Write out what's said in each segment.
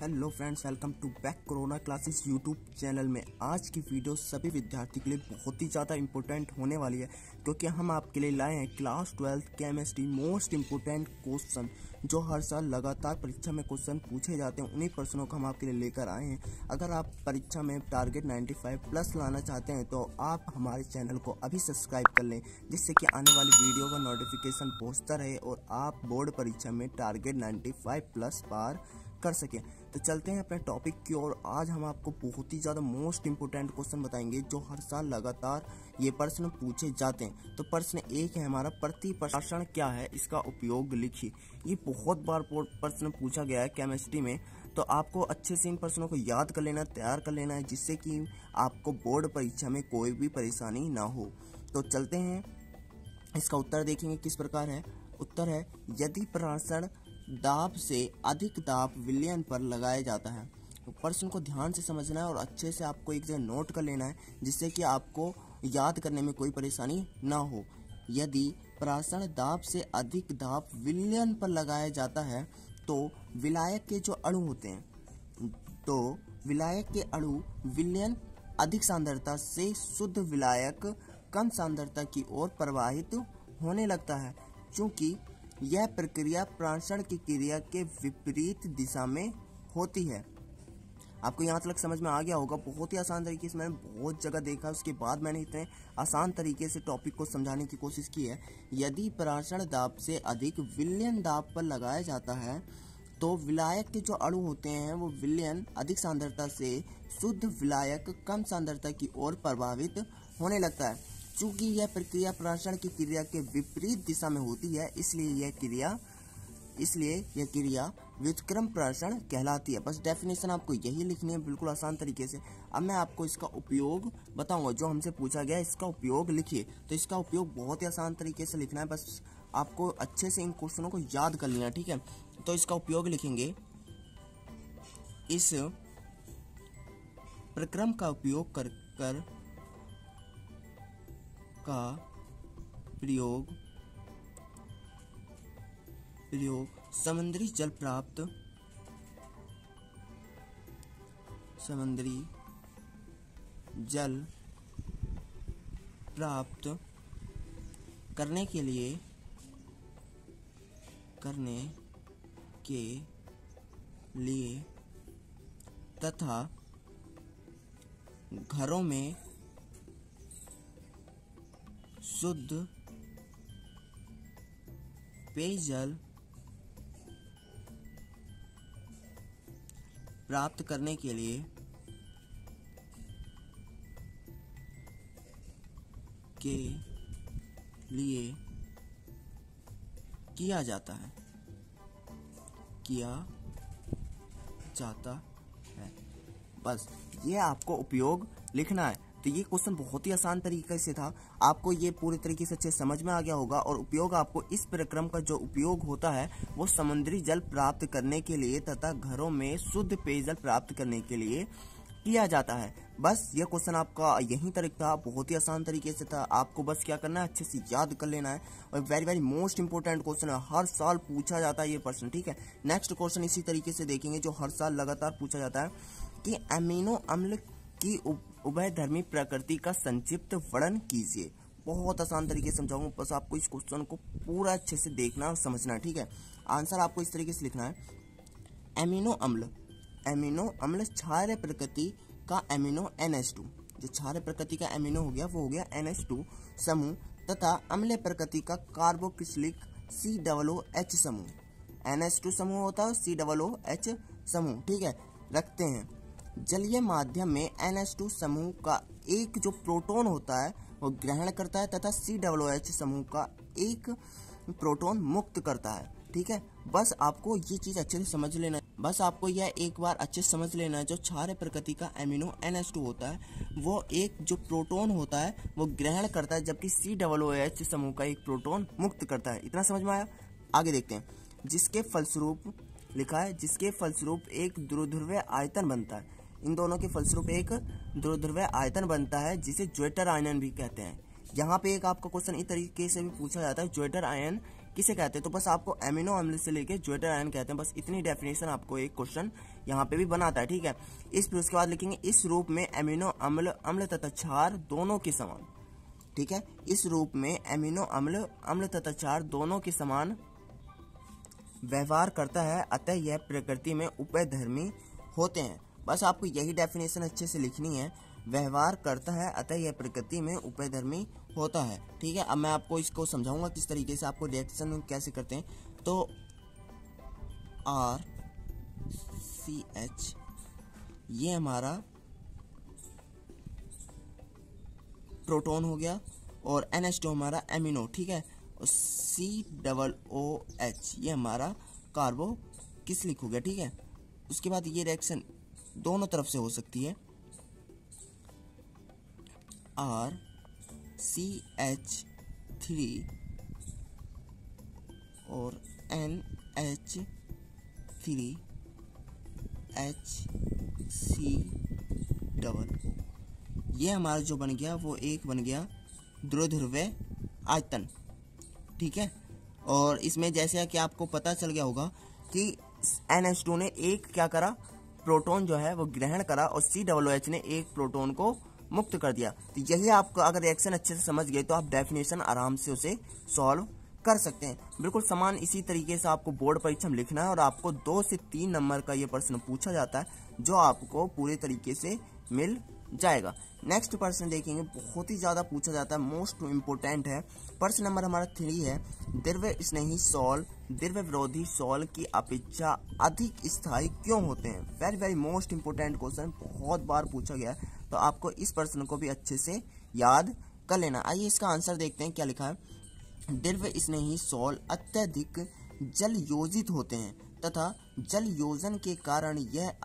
Hello friends, welcome to back corona classes YouTube channel में। आज की वीडियो सभी विद्यार्थियों के लिए बहुत ही ज़्यादा इंपॉर्टेंट होने वाली है, क्योंकि हम आपके लिए लाए हैं class 12 chemistry most important question जो हर साल लगातार परीक्षा में क्वेश्चन पूछे जाते हैं। उन्हीं प्रश्नों को हम आपके लिए लेकर आए हैं। अगर आप परीक्षा में टारगेट 95 प्लस लाना चाहते हैं तो आप हमारे चैनल को अभी सब्सक्राइब कर लें, जिससे कि आने वाली वीडियो का नोटिफिकेशन पहुँचता रहे और आप बोर्ड परीक्षा में टारगेट 95 प्लस पार कर सकें। तो चलते हैं अपने टॉपिक की ओर। आज हम आपको बहुत ही ज़्यादा मोस्ट इंपोर्टेंट क्वेश्चन बताएंगे जो हर साल लगातार ये प्रश्न पूछे जाते हैं। तो प्रश्न एक है हमारा, प्रतिप्रसारण क्या है, इसका उपयोग लिखिए। ये बहुत बार प्रश्न पूछा गया है केमिस्ट्री में, तो आपको अच्छे से इन प्रश्नों को याद कर लेना, तैयार कर लेना है, जिससे कि आपको बोर्ड परीक्षा में कोई भी परेशानी ना हो। तो चलते हैं, इसका उत्तर देखेंगे किस प्रकार है। उत्तर है, यदि प्रसारण दाब से अधिक दाब विलयन पर लगाया जाता है। तो प्रश्न को ध्यान से समझना है और अच्छे से आपको एक जगह नोट कर लेना है, जिससे कि आपको याद करने में कोई परेशानी ना हो। यदि प्रसारण दाब से अधिक दाब विलयन पर लगाया जाता है तो विलायक के जो अणु होते हैं, तो विलायक के अणु विलयन अधिक सांद्रता से शुद्ध विलायक कम सांद्रता की ओर प्रवाहित होने लगता है, क्योंकि यह प्रक्रिया प्रसारण की क्रिया के विपरीत दिशा में होती है। आपको यहाँ तक समझ में आ गया होगा। बहुत ही आसान तरीके से मैंने बहुत जगह देखा, उसके बाद मैंने इतने आसान तरीके से टॉपिक को समझाने की कोशिश की है। यदि प्रसारण दाब से अधिक विलयन दाब पर लगाया जाता है तो विलायक के जो अणु होते हैं वो विलयन अधिक सांद्रता से शुद्ध विलायक कम सांद्रता की ओर प्रभावित होने लगता है। चूंकि यह प्रक्रिया प्रसारण की क्रिया के विपरीत दिशा में होती है, इसलिए यह क्रिया व्युत्क्रम प्रसारण कहलाती है। बस डेफिनेशन आपको यही लिखनी है बिल्कुल आसान तरीके से। अब मैं आपको इसका उपयोग बताऊंगा, जो हमसे पूछा गया इसका उपयोग लिखिए। तो इसका उपयोग बहुत ही आसान तरीके से लिखना है, बस आपको अच्छे से इन क्वेश्चनों को याद कर लेना, ठीक है। तो इसका उपयोग लिखेंगे, इस प्रक्रम का उपयोग कर समुद्री जल प्राप्त करने के लिए तथा घरों में शुद्ध पेयजल प्राप्त करने के लिए किया जाता है। बस ये आपको उपयोग लिखना है। तो ये क्वेश्चन बहुत ही आसान तरीके से था, आपको ये पूरी तरीके से अच्छे समझ में आ गया होगा। और उपयोग आपको इस प्रक्रम का जो उपयोग होता है वो समुद्री जल प्राप्त करने के लिए तथा घरों में शुद्ध पेयजल प्राप्त करने के लिए किया जाता है। बस ये क्वेश्चन आपका यही तरीका था, बहुत ही आसान तरीके से था। आपको बस क्या करना है, अच्छे से याद कर लेना है। और very very most important question है, हर साल पूछा जाता है ये प्रश्न, ठीक है। नेक्स्ट क्वेश्चन इसी तरीके से देखेंगे जो हर साल लगातार पूछा जाता है कि अमीनो अम्ल की उभयधर्मी प्रकृति का संक्षिप्त वर्णन कीजिए। बहुत आसान तरीके से समझाऊंगा, बस आपको इस क्वेश्चन को पूरा अच्छे से देखना और समझना है, ठीक है। आंसर आपको इस तरीके से लिखना है, अमीनो अम्ल क्षारीय प्रकृति का अमीनो NH2, जो क्षारीय प्रकृति का अमीनो हो गया वो हो गया NH2 समूह, तथा अम्लीय प्रकृति का कार्बोक्सिलिक COOH समूह। NH2 समूह होता है, COOH समूह, ठीक है, रखते हैं। जलीय माध्यम में NH2 समूह का एक जो प्रोटॉन होता है वो ग्रहण करता है तथा COOH समूह का एक प्रोटॉन मुक्त करता है, ठीक है। बस आपको ये चीज़ अच्छे से समझ लेना है, बस आपको यह एक बार अच्छे से समझ लेना है। जो क्षारीय प्रकृति का अमीनो NH2 होता है वो एक जो प्रोटॉन होता है वो ग्रहण करता है, जबकि COOH समूह का एक प्रोटॉन मुक्त करता है। इतना समझ में आया? आगे देखते हैं। जिसके फलस्वरूप लिखा है, जिसके फलस्वरूप एक द्विध्रुवीय आयतन बनता है। इन दोनों के फलस्वरूप एक द्विध्रुवीय आयतन बनता है, जिसे ज्वेटर आयन भी कहते हैं। यहाँ पे एक आपका क्वेश्चन इस तरीके से भी पूछा जाता है, ज्वेटर आयन किसे कहते हैं, तो बस आपको एमिनो अम्ल से लेके ज्वेटर आयन कहते हैं। बस इतनी डेफिनेशन आपको एक क्वेश्चन यहाँ पे भी बनाता है, ठीक है। फिर उसके बाद लिखेंगे इस रूप में एमिनो अम्ल तथा क्षार दोनों के समान, ठीक है। इस रूप में एमिनो अम्ल तथा क्षार दोनों के समान व्यवहार करता है, अतः यह प्रकृति में उभयधर्मी होते हैं। बस आपको यही डेफिनेशन अच्छे से लिखनी है, व्यवहार करता है अतः यह प्रकृति में उभयधर्मी होता है, ठीक है। अब मैं आपको इसको समझाऊंगा किस तरीके से आपको रिएक्शन कैसे करते हैं। तो RCH ये हमारा प्रोटॉन हो गया और NH2 हमारा एमिनो, ठीक है। और COOH ये हमारा कार्बोक्सिलिक हो गया, ठीक है। उसके बाद ये रिएक्शन दोनों तरफ से हो सकती है, RCH3 और NH3HCOO ये हमारा जो बन गया वो एक बन गया द्विध्रुवीय आयतन, ठीक है। और इसमें जैसे कि आपको पता चल गया होगा कि NH2 ने एक क्या करा, प्रोटॉन जो है वो ग्रहण करा और COOH ने एक प्रोटॉन को मुक्त कर दिया। तो यही आपको अगर रिएक्शन अच्छे से समझ गए तो आप डेफिनेशन आराम से उसे सॉल्व कर सकते हैं। बिल्कुल समान इसी तरीके से आपको बोर्ड परीक्षा में लिखना है और आपको 2 से 3 नंबर का ये प्रश्न पूछा जाता है जो आपको पूरे तरीके से मिल जाएगा। नेक्स्ट प्रश्न देखेंगे, बहुत ही ज्यादा पूछा जाता है, मोस्ट इम्पोर्टेंट है। प्रश्न नंबर हमारा 3 है, द्रव्य स्नेही सॉल्ट द्रव्य विरोधी सॉल्ट की अपेक्षा अधिक स्थायी क्यों होते हैं। Very very most important question, बहुत बार पूछा गया है, तो आपको इस प्रश्न को भी अच्छे से याद कर लेना। आइए इसका आंसर देखते हैं क्या लिखा है। द्रव्य स्नेही सॉल्ट अत्यधिक जल योजित होते हैं तथा जल योजन के कारण यह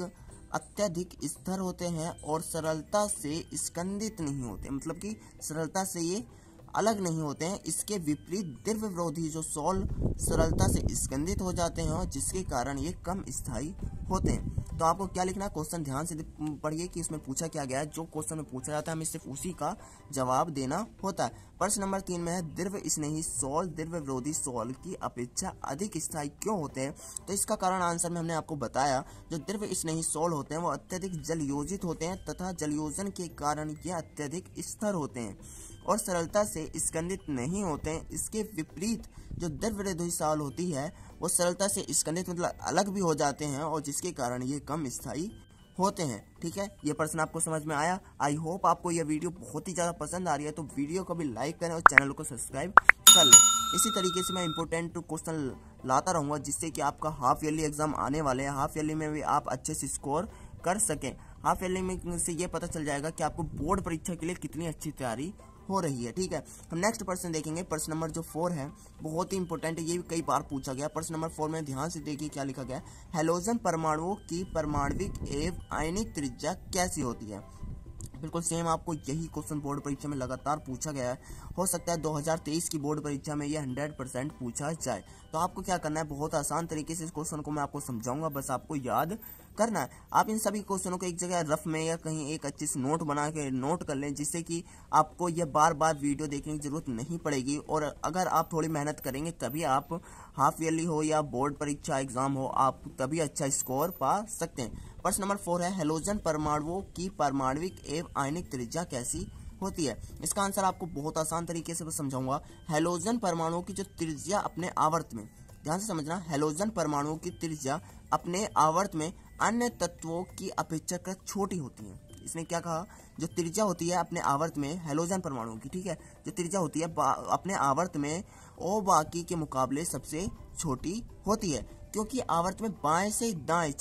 अत्यधिक स्थिर होते हैं और सरलता से स्कंदित नहीं होते, मतलब कि सरलता से ये अलग नहीं होते हैं। इसके विपरीत द्रव्य विरोधी जो सॉल्ट सरलता से स्कंदित हो जाते हैं और जिसके कारण ये कम स्थायी होते हैं। तो आपको क्या लिखना है, क्वेश्चन ध्यान से पढ़िए कि इसमें पूछा क्या गया है। जो क्वेश्चन में पूछा जाता है हमें सिर्फ उसी का जवाब देना होता है। प्रश्न नंबर 3 में है, द्रव्य स्नेही सॉल्ट द्रव्य विरोधी सॉल्ट की अपेक्षा अधिक स्थायी क्यों होते हैं। तो इसका कारण आंसर में हमने आपको बताया, जो द्रव्य स्नेही सॉल्ट होते हैं वो अत्यधिक जलयोजित होते हैं तथा जलयोजन के कारण ये अत्यधिक स्थिर होते हैं और सरलता से स्कंदित नहीं होते हैं। इसके विपरीत जो द्रव्य विरोधी सॉल्ट होती है वो सरलता से स्कंदित मतलब अलग भी हो जाते हैं और जिसके कारण ये कम स्थायी होते हैं, ठीक है। ये प्रश्न आपको समझ में आया। आई होप आपको यह वीडियो बहुत ही ज़्यादा पसंद आ रही है, तो वीडियो को भी लाइक करें और चैनल को सब्सक्राइब कर लें। इसी तरीके से मैं इंपॉर्टेंट क्वेश्चन लाता रहूँगा जिससे कि आपका हाफ ईयरली एग्जाम आने वाले हैं, हाफ ईयरली में भी आप अच्छे से स्कोर कर सकें। हाफ ईयरली में से ये पता चल जाएगा कि आपको बोर्ड परीक्षा के लिए कितनी अच्छी तैयारी हो रही है, ठीक है। हम नेक्स्ट प्रश्न देखेंगे। प्रश्न नंबर जो 4 है बहुत ही इंपॉर्टेंट है, ये भी कई बार पूछा गया। प्रश्न नंबर 4 में ध्यान से देखिए क्या लिखा गया है। हैलोजन परमाणुओं की परमाणविक एवं आयनिक त्रिज्या कैसी होती है। बिल्कुल सेम आपको यही क्वेश्चन बोर्ड परीक्षा में लगातार पूछा गया है। हो सकता है 2023 की बोर्ड परीक्षा में ये 100% पूछा जाए। तो आपको क्या करना है, बहुत आसान तरीके से इस क्वेश्चन को मैं आपको समझाऊंगा, बस आपको याद करना है। आप इन सभी क्वेश्चनों को एक जगह रफ में या कहीं एक अच्छे से नोट बना के नोट कर लें, जिससे कि आपको ये बार बार वीडियो देखने की जरूरत नहीं पड़ेगी। और अगर आप थोड़ी मेहनत करेंगे तभी आप हाफ ईयरली हो या बोर्ड परीक्षा एग्जाम हो, आप तभी अच्छा स्कोर पा सकते हैं। प्रश्न नंबर 4 है, हैलोजन परमाणुओं की परमाणविक एवं आयनिक त्रिज्या कैसी होती है। इसका आंसर आपको बहुत आसान तरीके से समझाऊंगा। हैलोजन परमाणुओं की जो त्रिज्या अपने आवर्त में, ध्यान से समझना, हैलोजन परमाणुओं की त्रिज्या अपने आवर्त में अन्य तत्वों की अपेक्षाकृत छोटी होती है। इसने क्या कहा, जो त्रिज्या होती है अपने आवर्त में हैलोजन परमाणुओं की, ठीक है, जो त्रिज्या होती है अपने आवर्त में वो बाकी के मुकाबले सबसे छोटी होती है, क्योंकि आवर्त में बाएं से दाएं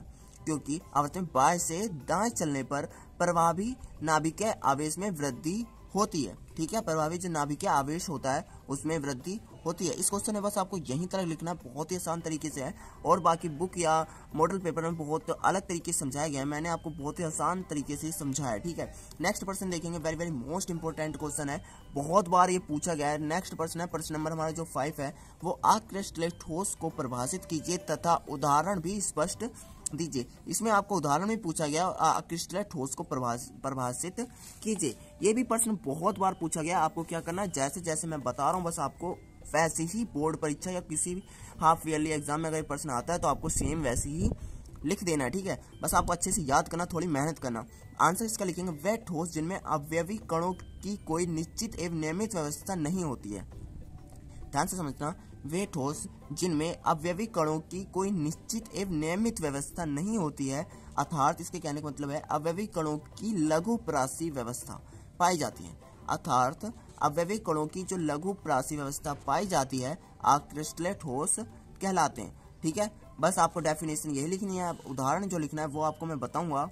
चलने पर प्रभावी नाभिकीय आवेश में वृद्धि होती है, ठीक है। प्रभावी जो नाभिकीय आवेश होता है उसमें वृद्धि होती है। इस क्वेश्चन में बस आपको यही तरह लिखना, बहुत ही आसान तरीके से है और बाकी बुक या मॉडल पेपर में बहुत अलग तरीके से समझाया गया है। मैंने आपको बहुत ही आसान तरीके से समझाया, ठीक है। नेक्स्ट प्रश्न देखेंगे, very very most important question है, बहुत बार ये पूछा गया है। नेक्स्ट प्रश्न है, प्रश्न नंबर हमारा जो 5 है वो अक्रिस्टलीकृत ठोस को परिभाषित कीजिए तथा उदाहरण भी स्पष्ट दीजिए। इसमें आपको उदाहरण में पूछा गया अक्रिस्टलीकृत ठोस को परिभाषित कीजिए। ये भी प्रश्न बहुत बार पूछा गया। आपको क्या करना है, जैसे जैसे मैं बता रहा हूँ बस आपको वैसे ही बोर्ड परीक्षा या किसी भी हाफ ईयरली एग्जाम में अगर प्रश्न आता है तो आपको सेम वैसे ही लिख देना है, ठीक है। बस आपको अच्छे से याद करना, थोड़ी मेहनत करना। आंसर इसका लिखेंगे वे ठोस जिनमें अवयवी कणों की कोई निश्चित एवं नियमित व्यवस्था नहीं होती है। ध्यान से समझना, वे ठोस जिनमें अवयवी कणों की कोई निश्चित एवं नियमित व्यवस्था नहीं होती है, अर्थात इसके कहने का मतलब है अवयवी कणों की लघु प्रासी व्यवस्था पाई जाती है। अर्थात अवयवी कणों की जो लघु प्रासी व्यवस्था पाई जाती है अक्रिस्टलीय ठोस कहलाते हैं, ठीक है। बस आपको डेफिनेशन यही लिखनी है। उदाहरण जो लिखना है वो आपको मैं बताऊंगा।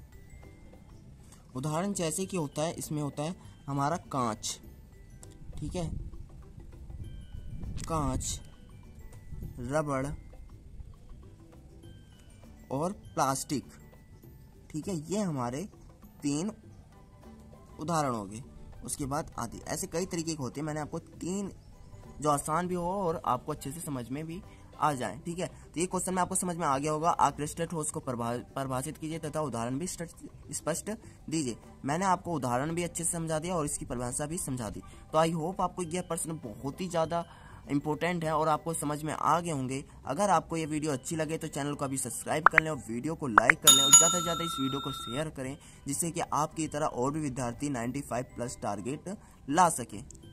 उदाहरण जैसे कि होता है, इसमें होता है हमारा कांच, ठीक है, कांच, रबड़ और प्लास्टिक, ठीक है। ये हमारे 3 उदाहरण हो गए। उसके बाद आदि, ऐसे कई तरीके के होते हैं। मैंने आपको 3 जो आसान भी हो और आपको अच्छे से समझ में भी आ जाए, ठीक है। तो ये क्वेश्चन में आपको समझ में आ गया होगा। अक्रिस्टलीय ठोस को परिभाषित कीजिए तथा उदाहरण भी स्पष्ट दीजिए। मैंने आपको उदाहरण भी अच्छे से समझा दिया और इसकी परिभाषा भी समझा दी। तो आई होप आपको यह प्रश्न बहुत ही ज़्यादा इंपॉर्टेंट है और आपको समझ में आ गए होंगे। अगर आपको ये वीडियो अच्छी लगे तो चैनल को अभी सब्सक्राइब कर लें और वीडियो को लाइक कर लें और ज़्यादा से ज़्यादा इस वीडियो को शेयर करें, जिससे कि आपकी तरह और भी विद्यार्थी 95+ टारगेट ला सकें।